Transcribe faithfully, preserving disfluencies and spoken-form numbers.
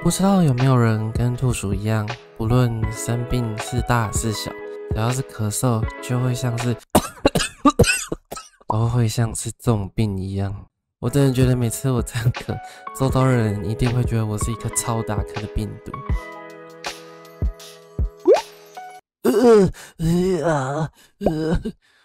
不知道有没有人跟兔鼠一样，不论生病是大是小，只要是咳嗽，就会像是都会像是重病一样。我真的觉得每次我这样咳，周遭的人一定会觉得我是一颗超大颗的病毒。呃呃啊呃